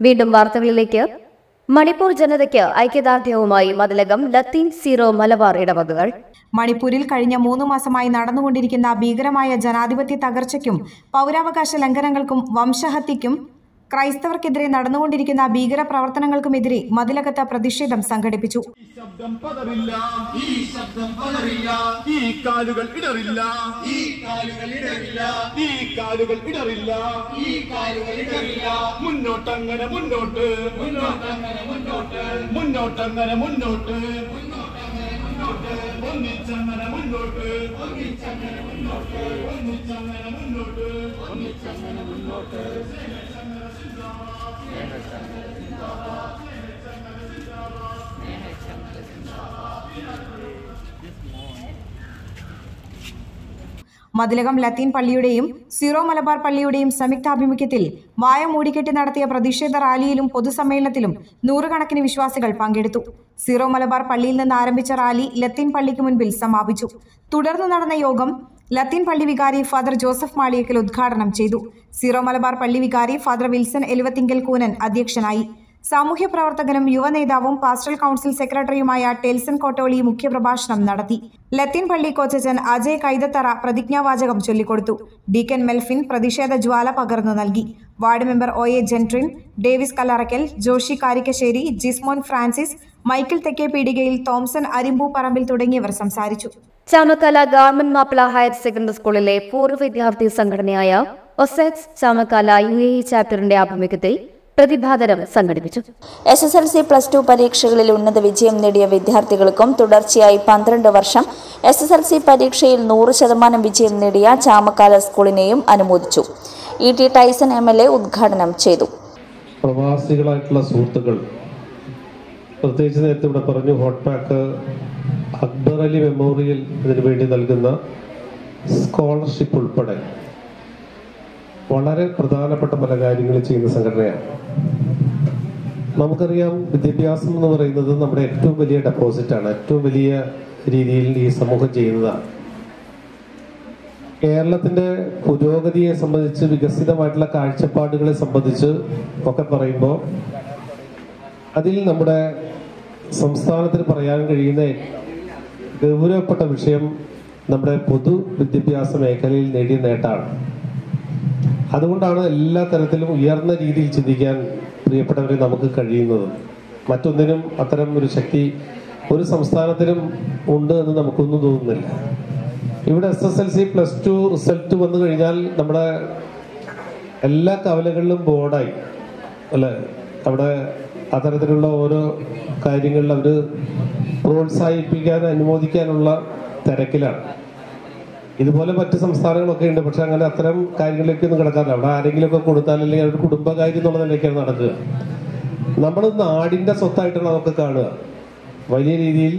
വീണ്ടും വാർത്തകളിലേക്ക്. മണിപ്പൂർ ജനതയ്ക്ക് ഐക്യദാർഢ്യവുമായി മതിലകം ലത്തീൻ സീറോ മലബാർ ഇടവകകൾ. മണിപ്പൂരിൽ കഴിഞ്ഞ 3 മാസമായി നടന്നുകൊണ്ടിരിക്കുന്ന ഭീകരമായ ജനാധിപത്യ തകർച്ചയ്ക്കും പൗരാവകാശ ലംഘനങ്ങൾക്കും വംശഹത്യയ്ക്കും ക്രൈസ്തവർക്കെതിരെ നടന്നുകൊണ്ടിരിക്കുന്ന ഭീകര പ്രവർത്തനങ്ങൾക്കുമെതിരെ മതിലകത്ത് പ്രതിഷേധം സംഘടിപ്പിച്ചു. മതിലകം ലത്തീൻ പള്ളിയുടെയും സീറോ മലബാർ പള്ളിയുടെയും സംയുക്താഭിമുഖ്യത്തിൽ വായ മൂടിക്കെട്ടി നടത്തിയ പ്രതിഷേധ റാലിയിലും പൊതുസമ്മേളനത്തിലും നൂറുകണക്കിന് വിശ്വാസികൾ പങ്കെടുത്തു. സീറോ മലബാർ പള്ളിയിൽ നിന്ന് ആരംഭിച്ച റാലി ലത്തീൻ പള്ളിക്ക് മുൻപിൽ സമാപിച്ചു. തുടർന്ന് നടന്ന യോഗം ലത്തീൻ പള്ളി വികാരി ഫാദർ ജോസഫ് മാളിയക്കൽ ഉദ്ഘാടനം ചെയ്തു. സീറോ മലബാർ പള്ളി വികാരി ഫാദർ വിൽസൺ എലുവത്തിങ്കൽ കൂനൻ അധ്യക്ഷനായി. സാമൂഹ്യ പ്രവർത്തകനും യുവനേതാവും പാസ്റ്റൽ കൗൺസിൽ സെക്രട്ടറിയുമായ ടെൽസൺ കോട്ടോളി മുഖ്യപ്രഭാഷണം നടത്തി. ലത്തീൻ പള്ളി കോച്ചച്ചൻ അജയ് കൈതത്തറ പ്രതിജ്ഞാവാചകം ചൊല്ലിക്കൊടുത്തു. ഡീക്കൻ മെൽഫിൻ പ്രതിഷേധ ജ്വാല പകർന്നു നൽകി. Ward member O A Jentrin, Davis Kallarakkal, Joshi Karikkassery, Jismon Francis, Michael Thekke Peedikayil, Thomson Arimpooparambil തുടങ്ങിയവർ സംസാരിച്ചു. Chamakkala government Mappila higher secondary സ്കൂളിലെ പൂർവ്വ വിദ്യാർത്ഥി സംഘടനയായ ഒസെക്സ് ചാമക്കാല UAE ചാപ്റ്ററിന്റെ ആഭിമുഖ്യത്തിൽ പ്രതിഭാതരം സംഘടിപ്പിച്ചു. SSLC+2 പരീക്ഷകളിൽ ഉന്നത വിജയം നേടിയ വിദ്യാർത്ഥികൾക്കും തുടർച്ചയായി 12 വർഷം SSLC പരീക്ഷയിൽ 100% വിജയം നേടിയ ചാമക്കാല സ്കൂളിനെയും അനുമോദിച്ചു. ET ടൈസൺ MLA ഉദ്ഘാടനം ചെയ്തു. പ്രവാസികളായിട്ടുള്ള സുഹൃത്തുക്കൾ, പ്രത്യേകിച്ച് നേരത്തെ ഇവിടെ പറഞ്ഞു, Hotpack Akbar Ali memorial ഇതിനു വേണ്ടി നൽകുന്ന സ്കോളർഷിപ്പ് ഉൾപ്പെടെ വളരെ പ്രധാനപ്പെട്ട പല കാര്യങ്ങളും ചെയ്യുന്ന സംഘടനയാണ്. നമുക്കറിയാം, വിദ്യാഭ്യാസം എന്ന് പറയുന്നത് നമ്മുടെ ഏറ്റവും വലിയ ഡെപ്പോസിറ്റാണ്, ഏറ്റവും വലിയ രീതിയിൽ ഈ സമൂഹം ചെയ്യുന്നതാണ്. കേരളത്തിന്റെ പുരോഗതിയെ സംബന്ധിച്ച്, വികസിതമായിട്ടുള്ള കാഴ്ചപ്പാടുകളെ സംബന്ധിച്ച് ഒക്കെ പറയുമ്പോൾ അതിൽ നമ്മുടെ സംസ്ഥാനത്തിന് പറയാൻ കഴിയുന്ന ഗൗരവപ്പെട്ട വിഷയം നമ്മുടെ പൊതു വിദ്യാഭ്യാസ മേഖലയിൽ നേടിയ നേട്ടമാണ്. അതുകൊണ്ടാണ് എല്ലാ തരത്തിലും ഉയർന്ന രീതിയിൽ ചിന്തിക്കാൻ പ്രിയപ്പെട്ടവരെ നമുക്ക് കഴിയുന്നത്. മറ്റൊന്നിനും അത്തരം ഒരു ശക്തി ഒരു സംസ്ഥാനത്തിനും ഉണ്ട് എന്ന് നമുക്കൊന്നും തോന്നുന്നില്ല. ഇവിടെ SSLC+2 റിസൾട്ട് വന്നു കഴിഞ്ഞാൽ നമ്മുടെ എല്ലാ കവലകളിലും ബോർഡായി അല്ലെ. അവിടെ അത്തരത്തിലുള്ള ഓരോ കാര്യങ്ങളിൽ അവർ പ്രോത്സാഹിപ്പിക്കാൻ, അനുമോദിക്കാനുള്ള തിരക്കിലാണ്. ഇതുപോലെ മറ്റ് സംസ്ഥാനങ്ങളൊക്കെ ഉണ്ട്, പക്ഷെ അങ്ങനെ അത്തരം കാര്യങ്ങളിലേക്കൊന്നും കിടക്കാറില്ല. അവിടെ ആരെങ്കിലുമൊക്കെ കൊടുത്താൽ, അല്ലെങ്കിൽ അവരുടെ കുടുംബകാര്യം എന്നുള്ള നിലയ്ക്കാണ് നടക്കുക. നമ്മൾ നാടിന്റെ സ്വത്തായിട്ടാണ് അതൊക്കെ കാണുക. വലിയ രീതിയിൽ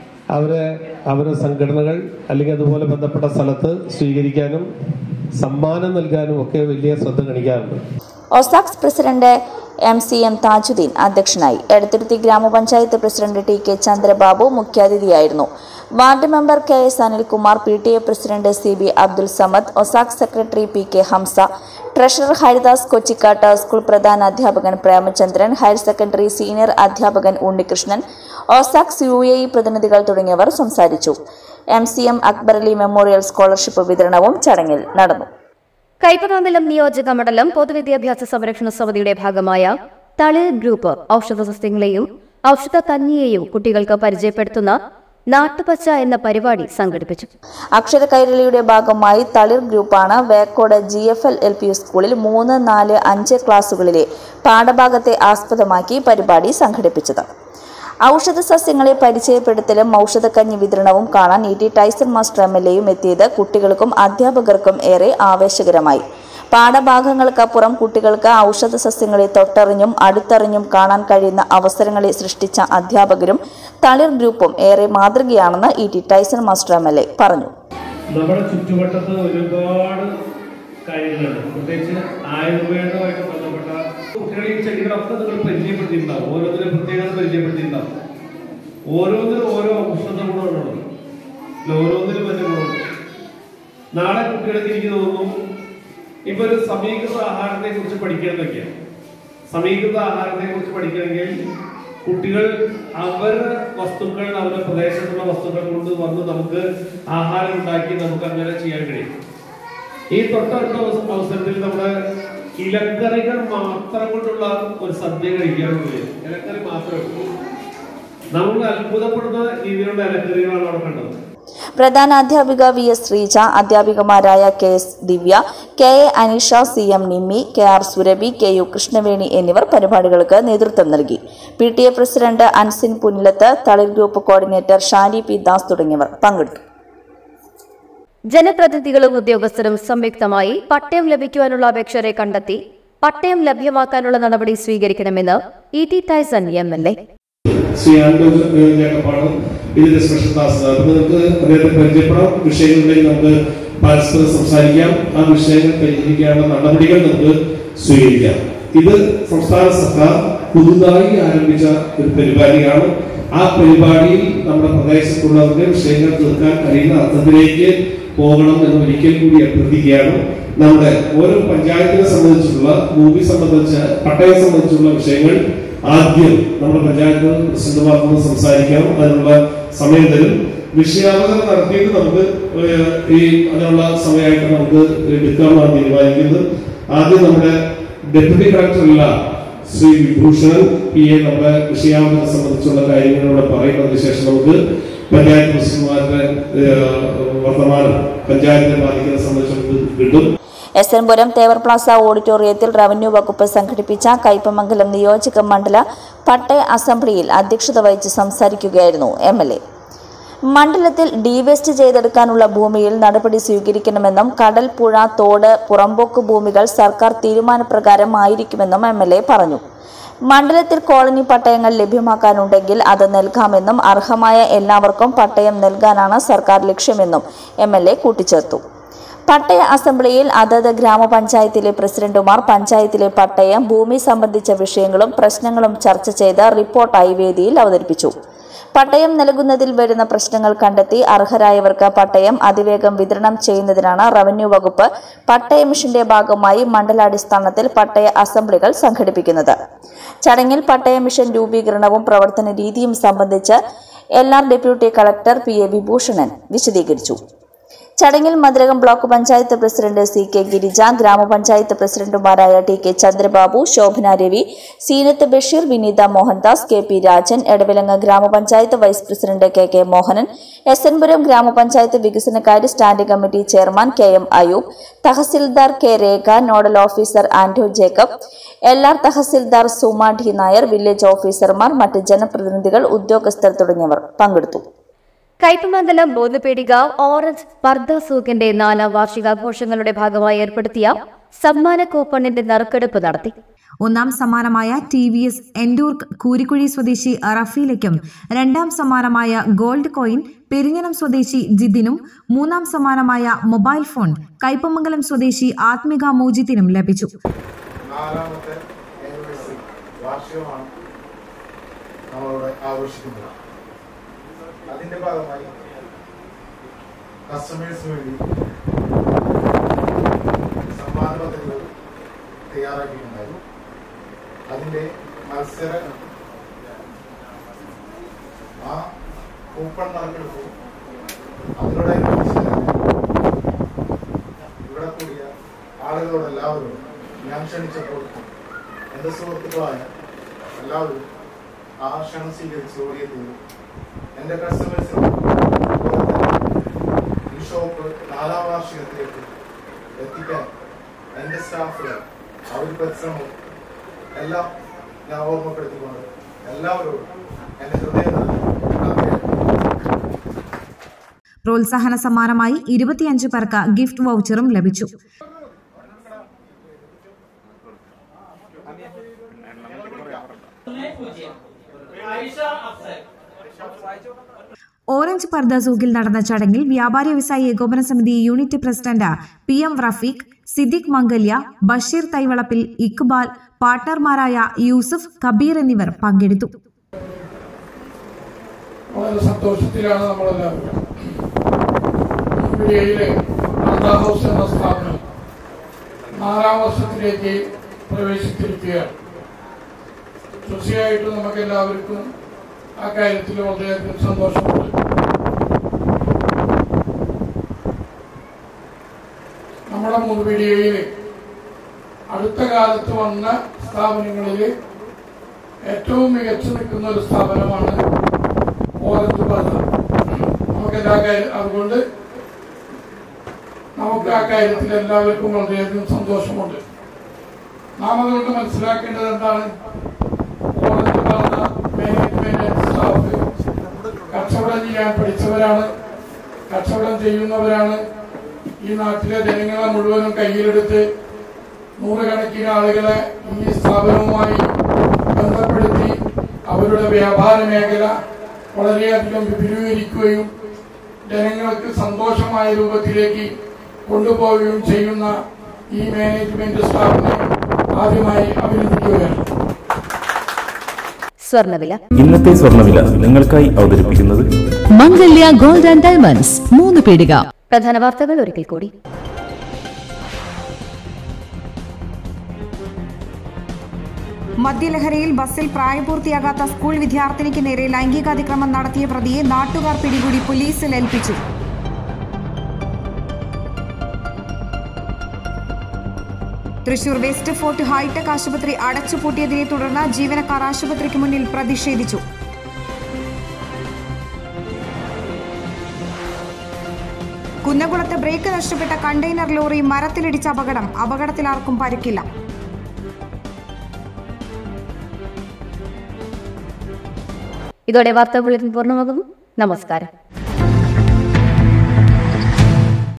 അവരെ സംഘടനകൾ അല്ലെങ്കിൽ അതുപോലെ ബന്ധപ്പെട്ട സ്ഥലത്ത് സ്വീകരിക്കാനും സമ്മാനം നൽകാനും ഒക്കെ വലിയ ശ്രദ്ധ കാണിക്കാറുണ്ട്. ഒസാക്സ് പ്രസിഡന്റ് MCM താജുദ്ദീൻ അധ്യക്ഷനായി. എടത്തുരുത്തി ഗ്രാമപഞ്ചായത്ത് പ്രസിഡന്റ് TK ചന്ദ്രബാബു മുഖ്യാതിഥിയായിരുന്നു. Ward member KS Anilkumar, PTA president CB Abdul Samad, ഒസാക്സ് secretary PK Hamsa, treasurer Haridas Kochikkatt, school പ്രധാന അധ്യാപകൻ പ്രേമചന്ദ്രൻ, ഹയർ സെക്കൻഡറി സീനിയർ അധ്യാപകൻ ഉണ്ണികൃഷ്ണൻ, ഒസാക്സ് UAE പ്രതിനിധികൾ തുടങ്ങിയവർ സംസാരിച്ചു. MCM Akbar Ali memorial scholarship വിതരണവും ചടങ്ങിൽ നടന്നു. കൈപ്പകാന്തലം നിയോജക മണ്ഡലം പൊതുവിദ്യാഭ്യാസ സംരക്ഷണ സമിതിയുടെ ഭാഗമായ തളിർ ഗ്രൂപ്പ് ഔഷധ സസ്യങ്ങളെയും ഔഷധ കഞ്ഞിയെയും കുട്ടികൾക്ക് പരിചയപ്പെടുത്തുന്ന നാട്ടുപച്ച എന്ന പരിപാടി സംഘടിപ്പിച്ചു. അക്ഷര കൈരളിയുടെ ഭാഗമായി തളിർ ഗ്രൂപ്പാണ് വേക്കോട് GFL LP സ്കൂളിൽ 3, 4, 5 ക്ലാസുകളിലെ പാഠഭാഗത്തെ ആസ്പദമാക്കി പരിപാടി സംഘടിപ്പിച്ചത്. ഔഷധ സസ്യങ്ങളെ പരിചയപ്പെടുത്തലും ഔഷധക്കഞ്ഞി വിതരണവും കാണാൻ ET ടൈസൺ മാസ്റ്റർ MLAയും എത്തിയത് കുട്ടികൾക്കും അധ്യാപകർക്കും ഏറെ ആവേശകരമായി. പാഠഭാഗങ്ങൾക്കപ്പുറം കുട്ടികൾക്ക് ഔഷധ സസ്യങ്ങളെ തൊട്ടറിഞ്ഞും അടുത്തറിഞ്ഞും കാണാൻ കഴിയുന്ന അവസരങ്ങളെ സൃഷ്ടിച്ച അധ്യാപകരും തളിർ ഗ്രൂപ്പും ഏറെ മാതൃകയാണെന്ന് ET ടൈസൺ മാസ്റ്റർ MLA പറഞ്ഞു. നമ്മുടെ ചുറ്റുവട്ടത്ത് ഒരുപാട് കാര്യങ്ങളുണ്ട്, പ്രത്യേകിച്ച് ആയുർവേദമായിട്ട് ബന്ധപ്പെട്ട കുട്ടികളെ ഈ ചെടികളൊക്കെ നിങ്ങൾ പരിചയപ്പെടുത്തിയിട്ടുണ്ടാവും. ഓരോന്നിനും പ്രത്യേകത പരിചയപ്പെടുത്തിയിട്ടുണ്ടാവും. ഓരോന്നിനും ഓരോ ഔഷധ ഗുണങ്ങളുണ്ട്, ഓരോന്നിനും വലിയ ഗുണമുണ്ട്. നാളെ കുട്ടികൾക്ക് എനിക്ക് തോന്നുന്നു ഇപ്പൊ ഒരു സമീകൃത ആഹാരത്തെ കുറിച്ച് പഠിക്കാൻ നോക്കിയാണ്. സമീകൃത ആഹാരത്തെ കുറിച്ച് പഠിക്കണമെങ്കിൽ കുട്ടികൾ അവരുടെ വസ്തുക്കൾ, അവരുടെ പ്രദേശത്തുള്ള വസ്തുക്കൾ കൊണ്ട് വന്ന് നമുക്ക് ആഹാരം ഉണ്ടാക്കി നമുക്ക് അങ്ങനെ ചെയ്യാൻ കഴിയും. ഈ തൊട്ടടുത്ത അവസരത്തിൽ നമ്മുടെ ഇലക്കറികൾ മാത്രം കൊണ്ടുള്ള ഒരു സദ്യ കഴിക്കാറുണ്ട്. ഇലക്കറി മാത്രമേ നമ്മൾ അത്ഭുതപ്പെടുന്ന രീതിയിലുള്ള ഇലക്കറികളാണ് അവിടെ കണ്ടത്. പ്രധാനാധ്യാപിക VS ശ്രീജ, അധ്യാപികമാരായ KS ദിവ്യ, KA Aneesha, CM Nimmi, KR Surabhi, KU Krishnaveni എന്നിവർ പരിപാടികൾക്ക് നേതൃത്വം നൽകി. PTA president Ansin Punnilath, Thalir group coordinator Shani P Das തുടങ്ങിയവർ പങ്കെടുത്തു. ജനപ്രതിനിധികളും ഉദ്യോഗസ്ഥരും സംയുക്തമായി പട്ടയം ലഭിക്കുവാനുള്ള അപേക്ഷകരെ കണ്ടെത്തി പട്ടയം ലഭ്യമാക്കാനുള്ള നടപടി സ്വീകരിക്കണമെന്ന് ET ടൈസൺ MLA. ഇതിന്റെ സ്പെഷ്യൽ ക്ലാസ് നമുക്ക് അദ്ദേഹത്തെ പരിചയപ്പെടാം. വിഷയങ്ങളുണ്ടെങ്കിൽ നമുക്ക് പരസ്പരം സംസാരിക്കാം. ആ വിഷയങ്ങൾ പരിഹരിക്കാനുള്ള നടപടികൾ നമുക്ക് സ്വീകരിക്കാം. ഇത് സംസ്ഥാന സർക്കാർ പുതുതായി ആരംഭിച്ച ഒരു പരിപാടിയാണ്. ആ പരിപാടിയിൽ നമ്മുടെ പ്രദേശത്തുള്ളവരുടെ വിഷയങ്ങൾ തീർക്കാൻ കഴിയുന്ന അർത്ഥത്തിലേക്ക് പോകണം എന്ന് ഒരിക്കൽ കൂടി അഭ്യർത്ഥിക്കുകയാണ്. നമ്മുടെ ഓരോ പഞ്ചായത്തിനെ സംബന്ധിച്ചുള്ള ഭൂമി സംബന്ധിച്ച പട്ടയം സംബന്ധിച്ചുള്ള വിഷയങ്ങൾ ആദ്യം നമ്മുടെ പഞ്ചായത്ത് പ്രസിഡന്റുമാർക്കൊന്ന് സംസാരിക്കാം. അതിനുള്ള സമയം തരും. വിഷയാവതരണം നടത്തിയിട്ട് നമുക്ക് ഈ അതിനുള്ള സമയമായിട്ട് നമുക്ക് എടുക്കാമെന്നാണ് തീരുമാനിക്കുന്നത്. ആദ്യം നമ്മുടെ ഡെപ്യൂട്ടി കളക്ടറല്ല ശ്രീ വിഭൂഷണൻ PA നമ്മുടെ വിഷയാവതരണം സംബന്ധിച്ചുള്ള കാര്യങ്ങളിലൂടെ പറയുന്നതിന് ശേഷം നമുക്ക് പഞ്ചായത്ത് പ്രസിഡന്റുമാരുടെ വർത്തമാനം പഞ്ചായത്തിനെ ബാധിക്കുന്ന സംബന്ധിച്ച് കിട്ടും. SN പുരം തേവർ പ്ലാസ ഓഡിറ്റോറിയത്തിൽ റവന്യൂ വകുപ്പ് സംഘടിപ്പിച്ച കയ്പമംഗലം നിയോജക മണ്ഡല പട്ടയ അസംബ്ലിയിൽ അധ്യക്ഷത വഹിച്ച് സംസാരിക്കുകയായിരുന്നു MLA. മണ്ഡലത്തിൽ ഡീവേസ്റ്റ് ചെയ്തെടുക്കാനുള്ള ഭൂമിയിൽ നടപടി സ്വീകരിക്കണമെന്നും കടൽ, പുഴ, തോട്, പുറമ്പോക്ക് ഭൂമികൾ സർക്കാർ തീരുമാനപ്രകാരം ആയിരിക്കുമെന്നും MLA പറഞ്ഞു. മണ്ഡലത്തിൽ കോളനി പട്ടയങ്ങൾ ലഭ്യമാക്കാനുണ്ടെങ്കിൽ അത് നൽകാമെന്നും അർഹമായ എല്ലാവർക്കും പട്ടയം നൽകാനാണ് സർക്കാർ ലക്ഷ്യമെന്നും MLA കൂട്ടിച്ചേർത്തു. പട്ടയ അസംബ്ലിയിൽ അതത് ഗ്രാമപഞ്ചായത്തിലെ പ്രസിഡന്റുമാർ പഞ്ചായത്തിലെ പട്ടയം, ഭൂമി സംബന്ധിച്ച വിഷയങ്ങളും പ്രശ്നങ്ങളും ചർച്ച ചെയ്ത് റിപ്പോർട്ടായി വേദിയിൽ അവതരിപ്പിച്ചു. പട്ടയം നൽകുന്നതിൽ വരുന്ന പ്രശ്നങ്ങൾ കണ്ടെത്തി അർഹരായവർക്ക് പട്ടയം അതിവേഗം വിതരണം ചെയ്യുന്നതിനാണ് റവന്യൂ വകുപ്പ് പട്ടയ മിഷന്റെ ഭാഗമായി മണ്ഡലാടിസ്ഥാനത്തിൽ പട്ടയ അസംബ്ലികൾ സംഘടിപ്പിക്കുന്നത്. ചടങ്ങിൽ പട്ടയ മിഷൻ രൂപീകരണവും പ്രവർത്തന രീതിയും സംബന്ധിച്ച് LR deputy collector PA Vibhushanan വിശദീകരിച്ചു. ചടങ്ങിൽ Mathilakam block panchayat president CK Girija, ഗ്രാമപഞ്ചായത്ത് പ്രസിഡന്റുമാരായ TK ചന്ദ്രബാബു, ശോഭന രവി, സീനത്ത് ബഷീർ, വിനീത മോഹൻദാസ്, KP രാജൻ, എടവിലങ്ങ് ഗ്രാമപഞ്ചായത്ത് vice president KK Mohanan, SN Puram ഗ്രാമപഞ്ചായത്ത് വികസനകാര്യ standing committee chairman KM Ayub, tahsildar K Rekha, nodal officer Anto Jacob, LR tahsildar Suma D Nair, village ഓഫീസർമാർ, മറ്റ് ജനപ്രതിനിധികൾ, ഉദ്യോഗസ്ഥർ തുടങ്ങിയവർ പങ്കെടുത്തു. കയ്പമംഗലം ബോധപേടിക ഓറഞ്ച് പർദ സൂക്കിന്റെ 4ാം വാർഷികാഘോഷങ്ങളുടെ ഭാഗമായി ഏർപ്പെടുത്തിയ സമ്മാന കൂപ്പണിന്റെ നറുക്കെടുപ്പ് നടത്തി. 1ാം സമ്മാനമായ TVS എൻഡൂർക്ക് കൂരിക്കുഴി സ്വദേശി റഫീലയ്ക്കും 2ാം സമ്മാനമായ ഗോൾഡ് കോയിൻ പെരിഞ്ഞനം സ്വദേശി ജിദിനും 3ാം സമ്മാനമായ മൊബൈൽ ഫോൺ കയ്പമംഗലം സ്വദേശി ആത്മിക മൂജിത്തിനും ലഭിച്ചു. 4ാമത്തെ വാർഷികമാണ് നമ്മളിവിടെ ആഘോഷിക്കുന്നത്. അതിന്റെ ഭാഗമായി കസ്റ്റമേഴ്സിന് വേണ്ടി സമ്മാന പദ്ധതികൾ തയ്യാറാക്കിയിട്ടുണ്ടായിരുന്നു. അതിന്റെ മത്സര ആ കൂപ്പൺ നറുക്കെടുപ്പ് അതിനോടനുബന്ധിച്ച് ഇവിടെ കൂടിയ ആളുകളോടെല്ലാവരും ഞാൻ ക്ഷണിച്ചപ്പോൾ എന്റെ സുഹൃത്തുക്കളായ എല്ലാവരും ആ ക്ഷണം സ്വീകരിച്ച് ഓടിയെത്തിയത് എന്റെ കസ്റ്റമേഴ്സിന് ഈ ഷോപ്പ് 4ാം വാർഷികത്തിലേക്ക് എത്തിക്കാൻ എന്റെ സ്റ്റാഫുകൾ അവരുടെ പരിശ്രമവും എല്ലാം ഞാൻ ഓർമ്മപ്പെടുത്തിക്കൊണ്ട് എല്ലാവരോടും എന്റെ ഹൃദയം പ്രോത്സാഹന സമ്മാനമായി 25 പേർക്ക് ഗിഫ്റ്റ് വൗച്ചറും ലഭിച്ചു. ഓറഞ്ച് പർദ സൂക്കിൽ നടന്ന ചടങ്ങിൽ വ്യാപാരി വ്യവസായി ഏകോപന സമിതി unit president PM Rafeeq, Siddique Mangalya, Basheer Thaivalappil, Iqbal, പാർട്ണർമാരായ യൂസഫ്, കബീർ എന്നിവർ പങ്കെടുത്തു. വളരെ സന്തോഷത്തിലാണ് നമ്മളെല്ലാവരും. ഹൗസ് എന്ന സ്ഥാപനം 4ാം വർഷത്തിലേക്ക് പ്രവേശിച്ചിരിക്കുകയാണ്. തീർച്ചയായിട്ടും നമുക്ക് എല്ലാവർക്കും ആ കാര്യത്തിൽ വളരെയധികം സന്തോഷമുണ്ട്. നമ്മുടെ മുൻപിടിയിൽ അടുത്ത കാലത്ത് വന്ന സ്ഥാപനങ്ങളിൽ ഏറ്റവും മികച്ചു നിൽക്കുന്ന ഒരു സ്ഥാപനമാണ് ഓറഞ്ച് പാത. അതുകൊണ്ട് നമുക്ക് ആ കാര്യത്തിൽ എല്ലാവർക്കും വളരെയധികം സന്തോഷമുണ്ട്. നാം അതുകൊണ്ട് മനസ്സിലാക്കേണ്ടത് എന്താണ്? ഓറഞ്ച് പാത മാനേജ്മെന്റ് സ്റ്റാഫ് കച്ചവടം ചെയ്യാൻ പഠിച്ചവരാണ്, കച്ചവടം ചെയ്യുന്നവരാണ്. ഈ നാട്ടിലെ ജനങ്ങളെ മുഴുവനും കയ്യിലെടുത്ത് നൂറുകണക്കിന് ആളുകളെ ഈ സ്ഥാപനവുമായി ബന്ധപ്പെടുത്തി അവരുടെ വ്യാപാര മേഖല വളരെയധികം വിപുലീകരിക്കുകയും ജനങ്ങൾക്ക് സന്തോഷമായ രൂപത്തിലേക്ക് കൊണ്ടുപോവുകയും ചെയ്യുന്ന ഈ മാനേജ്മെന്റ് സ്റ്റാഫിനെ ആദ്യമായി അഭിനന്ദിക്കുകയാണ്. സ്വർണ്ണവില. ഇന്നത്തെ സ്വർണ്ണവില നിങ്ങൾക്കായി അവതരിപ്പിക്കുന്നത് മംഗല്യ ഗോൾഡ് ആൻഡ് ഡയമണ്ട്സ് 3 പീടിക. പ്രധാന വാർത്തകൾ ഒരിക്കൽ കൂടി. മദ്യലഹരിയിൽ ബസ്സിൽ പ്രായപൂർത്തിയാകാത്ത സ്കൂൾ വിദ്യാർത്ഥിനിക്ക് നേരെ ലൈംഗികാതിക്രമം നടത്തിയ പ്രതിയെ നാട്ടുകാർ പിടികൂടി പോലീസിൽ ഏൽപ്പിച്ചു. തൃശൂർ വെസ്റ്റ് ഫോർട്ട് ഹൈടെക് ആശുപത്രി അടച്ചുപൂട്ടിയതിനെ തുടർന്ന് ജീവനക്കാർ ആശുപത്രിക്ക് മുന്നിൽ പ്രതിഷേധിച്ചു. കുന്നംകുളത്ത് ബ്രേക്ക് നഷ്ടപ്പെട്ട കണ്ടെയ്നർ ലോറി മരത്തിലിടിച്ച അപകടത്തിൽ ആർക്കും പരിക്കില്ല. ഇതോടെ വാർത്താ ബുള്ളറ്റിൻ പൂർണ്ണമാകുന്നു. നമസ്കാരം.